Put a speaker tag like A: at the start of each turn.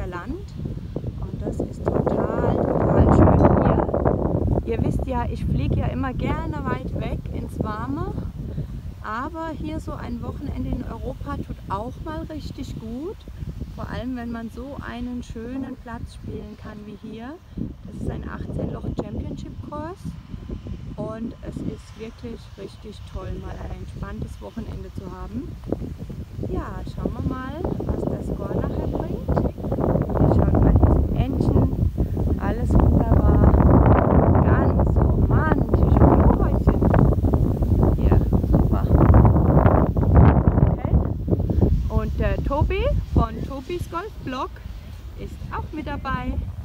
A: Land. Und das ist total schön hier. Ihr wisst ja, ich fliege ja immer gerne weit weg ins Warme. Aber hier so ein Wochenende in Europa tut auch mal richtig gut. Vor allem, wenn man so einen schönen Platz spielen kann wie hier. Das ist ein 18-Loch-Championship-Kurs. Und es ist wirklich richtig toll, mal ein entspanntes Wochenende zu haben. Ja, schauen wir mal, was der Score nachher bringt. Hier schaut mal diesen Entchen. Alles wunderbar. Ganz romantisch. Häuschen. Hier, super. Okay. Und der Tobi von Tobis Golfblog ist auch mit dabei.